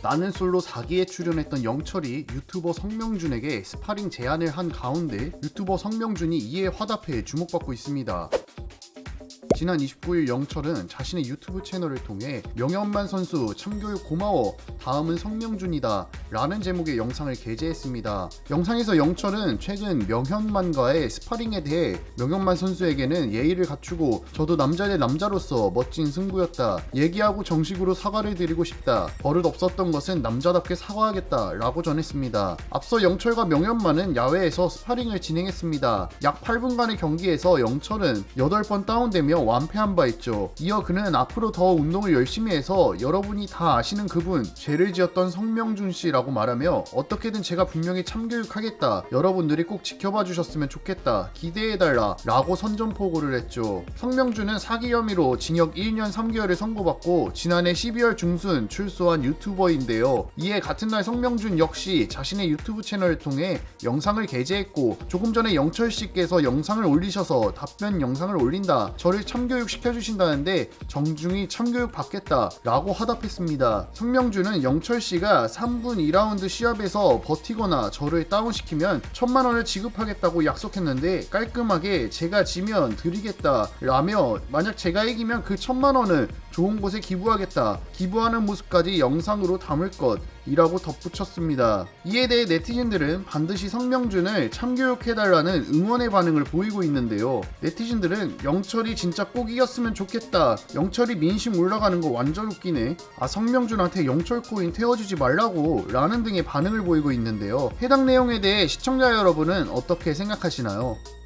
나는 솔로 4기에 출연했던 영철이 유튜버 성명준에게 스파링 제안을 한 가운데 유튜버 성명준이 이에 화답해 주목받고 있습니다. 지난 29일 영철은 자신의 유튜브 채널을 통해 명현만 선수 참교육 고마워, 다음은 성명준이다 라는 제목의 영상을 게재했습니다. 영상에서 영철은 최근 명현만과의 스파링에 대해 명현만 선수에게는 예의를 갖추고 저도 남자 대 남자로서 멋진 승부였다, 얘기하고 정식으로 사과를 드리고 싶다, 버릇 없었던 것은 남자답게 사과하겠다 라고 전했습니다. 앞서 영철과 명현만은 야외에서 스파링을 진행했습니다. 약 8분간의 경기에서 영철은 8번 다운되며 완패한 바 있죠. 이어 그는 앞으로 더 운동을 열심히 해서 여러분이 다 아시는 그분, 죄를 지었던 성명준 씨라고 말하며 어떻게든 제가 분명히 참교육하겠다, 여러분들이 꼭 지켜봐 주셨으면 좋겠다, 기대해달라 라고 선전포고를 했죠. 성명준은 사기 혐의로 징역 1년 3개월을 선고받고 지난해 12월 중순 출소한 유튜버인데요. 이에 같은 날 성명준 역시 자신의 유튜브 채널을 통해 영상을 게재했고, 조금 전에 영철 씨께서 영상을 올리셔서 답변 영상을 올린다, 저를 참교육 시켜주신다는데 정중히 참교육 받겠다 라고 화답했습니다. 성명준은 영철 씨가 3분 2라운드 시합에서 버티거나 저를 다운시키면 1000만원을 지급하겠다고 약속했는데 깔끔하게 제가 지면 드리겠다 라며 만약 제가 이기면 그 1000만원을 좋은 곳에 기부하겠다, 기부하는 모습까지 영상으로 담을 것 이라고 덧붙였습니다. 이에 대해 네티즌들은 반드시 성명준을 참교육해달라는 응원의 반응을 보이고 있는데요. 네티즌들은 영철이 진짜 꼭 이겼으면 좋겠다, 영철이 민심 올라가는 거 완전 웃기네, 성명준한테 영철 코인 태워주지 말라고 라는 등의 반응을 보이고 있는데요. 해당 내용에 대해 시청자 여러분은 어떻게 생각하시나요?